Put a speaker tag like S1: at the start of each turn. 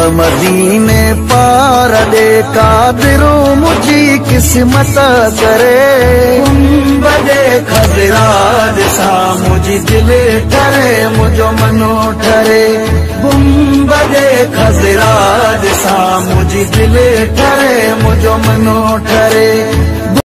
S1: मदीने पार दे कादिरो मुझी किस्मत करे बजे खजरा दिसा मुझी दिले ठरे मुझो मनो ठरे बजे खजरा दिसा मुझी दिले ठरे मुझो मनो ठरे।